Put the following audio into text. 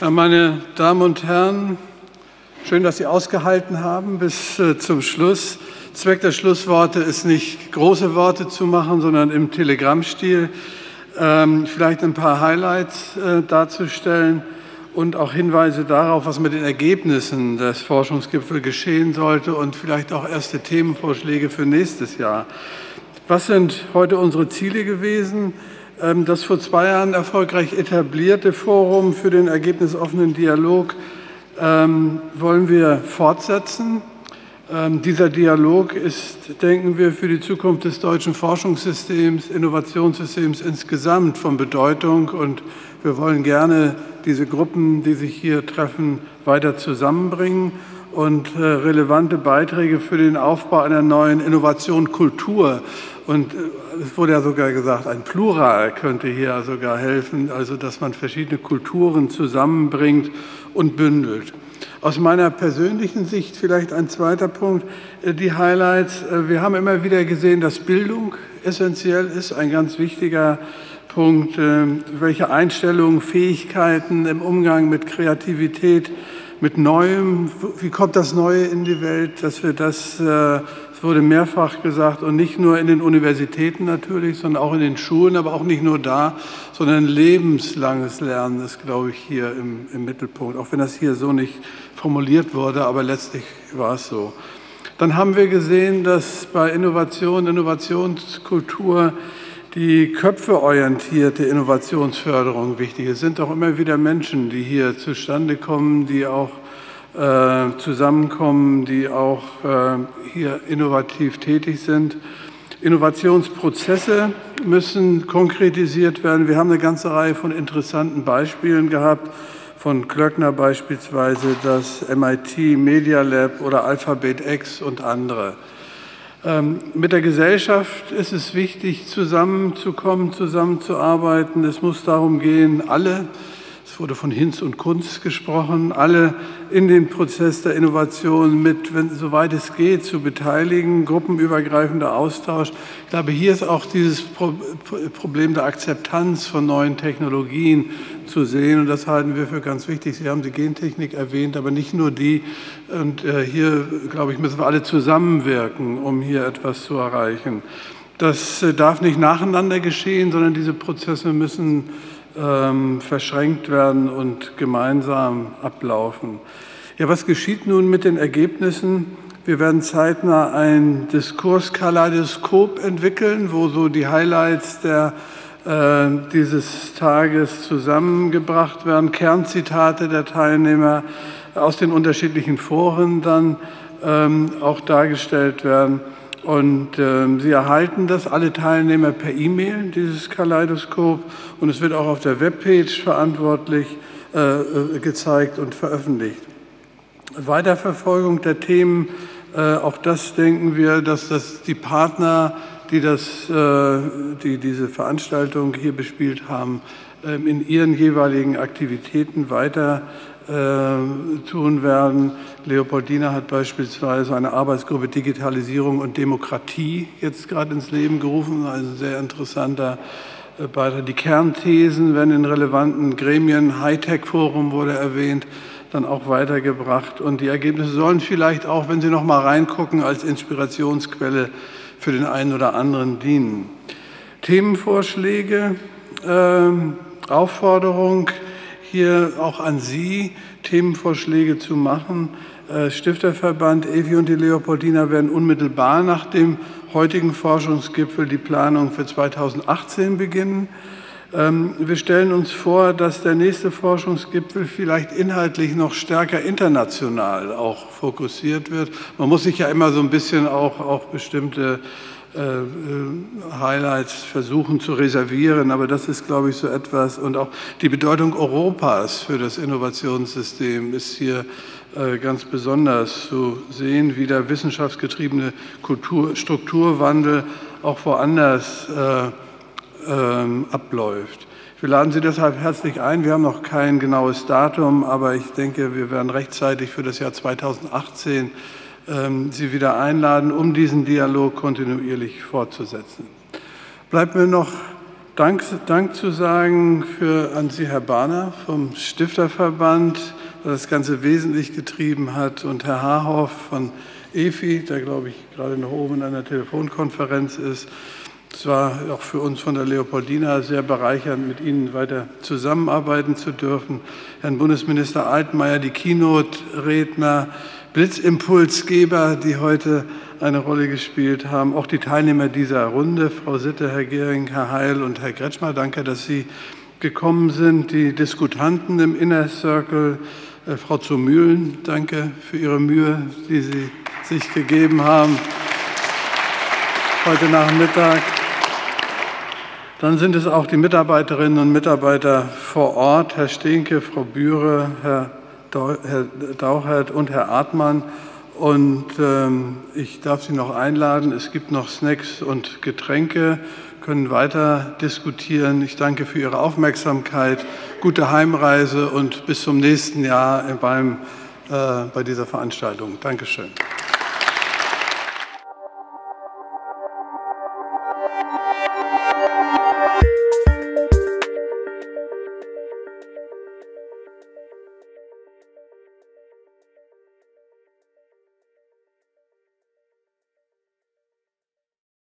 Ja, meine Damen und Herren, schön, dass Sie ausgehalten haben bis zum Schluss. Zweck der Schlussworte ist nicht große Worte zu machen, sondern im Telegrammstil vielleicht ein paar Highlights darzustellen und auch Hinweise darauf, was mit den Ergebnissen des Forschungsgipfels geschehen sollte und vielleicht auch erste Themenvorschläge für nächstes Jahr. Was sind heute unsere Ziele gewesen? Das vor 2 Jahren erfolgreich etablierte Forum für den ergebnisoffenen Dialog wollen wir fortsetzen. Dieser Dialog ist, denken wir, für die Zukunft des deutschen Forschungssystems, Innovationssystems insgesamt von Bedeutung. Und wir wollen gerne diese Gruppen, die sich hier treffen, weiter zusammenbringen und relevante Beiträge für den Aufbau einer neuen Innovationskultur. Und es wurde ja sogar gesagt, ein Plural könnte hier sogar helfen, also dass man verschiedene Kulturen zusammenbringt und bündelt. Aus meiner persönlichen Sicht vielleicht ein zweiter Punkt, die Highlights. Wir haben immer wieder gesehen, dass Bildung essentiell ist, ein ganz wichtiger Punkt, welche Einstellungen, Fähigkeiten im Umgang mit Kreativität, mit Neuem, wie kommt das Neue in die Welt, dass wir das, es wurde mehrfach gesagt, und nicht nur in den Universitäten natürlich, sondern auch in den Schulen, aber auch nicht nur da, sondern lebenslanges Lernen ist, glaube ich, hier im Mittelpunkt, auch wenn das hier so nicht formuliert wurde, aber letztlich war es so. Dann haben wir gesehen, dass bei Innovation, Innovationskultur die köpfeorientierte Innovationsförderung wichtig ist. Es sind auch immer wieder Menschen, die hier zustande kommen, die auch zusammenkommen, die auch hier innovativ tätig sind. Innovationsprozesse müssen konkretisiert werden. Wir haben eine ganze Reihe von interessanten Beispielen gehabt, von Klöckner beispielsweise, das MIT Media Lab oder Alphabet X und andere. Mit der Gesellschaft ist es wichtig, zusammenzukommen, zusammenzuarbeiten. Es muss darum gehen, alle, es wurde von Hinz und Kunst gesprochen, alle in den Prozess der Innovation mit, soweit es geht, zu beteiligen, gruppenübergreifender Austausch. Ich glaube, hier ist auch dieses Problem der Akzeptanz von neuen Technologien zu sehen, und das halten wir für ganz wichtig. Sie haben die Gentechnik erwähnt, aber nicht nur die. Und hier, glaube ich, müssen wir alle zusammenwirken, um hier etwas zu erreichen. Das darf nicht nacheinander geschehen, sondern diese Prozesse müssen verschränkt werden und gemeinsam ablaufen. Ja, was geschieht nun mit den Ergebnissen? Wir werden zeitnah ein Diskurskaleidoskop entwickeln, wo so die Highlights dieses Tages zusammengebracht werden, Kernzitate der Teilnehmer aus den unterschiedlichen Foren dann auch dargestellt werden. Und Sie erhalten das, alle Teilnehmer, per E-Mail, dieses Kaleidoskop. Und es wird auch auf der Webpage verantwortlich gezeigt und veröffentlicht. Weiterverfolgung der Themen, auch das denken wir, dass die Partner, die diese Veranstaltung hier bespielt haben, in ihren jeweiligen Aktivitäten weiter tun werden. Leopoldina hat beispielsweise eine Arbeitsgruppe Digitalisierung und Demokratie jetzt gerade ins Leben gerufen, also ein sehr interessanter Beitrag. Die Kernthesen werden in relevanten Gremien, Hightech-Forum wurde erwähnt, dann auch weitergebracht. Und die Ergebnisse sollen vielleicht auch, wenn Sie noch mal reingucken, als Inspirationsquelle für den einen oder anderen dienen. Themenvorschläge, Aufforderung, hier auch an Sie, Themenvorschläge zu machen. Stifterverband EWI und die Leopoldina werden unmittelbar nach dem heutigen Forschungsgipfel die Planung für 2018 beginnen. Wir stellen uns vor, dass der nächste Forschungsgipfel vielleicht inhaltlich noch stärker international auch fokussiert wird. Man muss sich ja immer so ein bisschen auch bestimmte Highlights versuchen zu reservieren, aber das ist, glaube ich, so etwas. Und auch die Bedeutung Europas für das Innovationssystem ist hier ganz besonders zu sehen, wie der wissenschaftsgetriebene Strukturwandel auch woanders abläuft. Wir laden Sie deshalb herzlich ein. Wir haben noch kein genaues Datum, aber ich denke, wir werden rechtzeitig für das Jahr 2018 Sie wieder einladen, um diesen Dialog kontinuierlich fortzusetzen. Bleibt mir noch Dank zu sagen an Sie, Herr Bahner vom Stifterverband, der das Ganze wesentlich getrieben hat, und Herr Haarhoff von EFI, der, glaube ich, gerade noch oben in einer Telefonkonferenz ist. Es war auch für uns von der Leopoldina sehr bereichernd, mit Ihnen weiter zusammenarbeiten zu dürfen. Herrn Bundesminister Altmaier, die Keynote-Redner, Blitzimpulsgeber, die heute eine Rolle gespielt haben, auch die Teilnehmer dieser Runde, Frau Sitte, Herr Gehring, Herr Heil und Herr Kretschmer. Danke, dass Sie gekommen sind. Die Diskutanten im Inner Circle, Frau zu Mühlen, danke für Ihre Mühe, die Sie sich gegeben haben heute Nachmittag. Dann sind es auch die Mitarbeiterinnen und Mitarbeiter vor Ort, Herr Stehnke, Frau Bühre, Herr Dauchert und Herr Artmann. Und ich darf Sie noch einladen. Es gibt noch Snacks und Getränke, können weiter diskutieren. Ich danke für Ihre Aufmerksamkeit, gute Heimreise und bis zum nächsten Jahr bei dieser Veranstaltung. Dankeschön.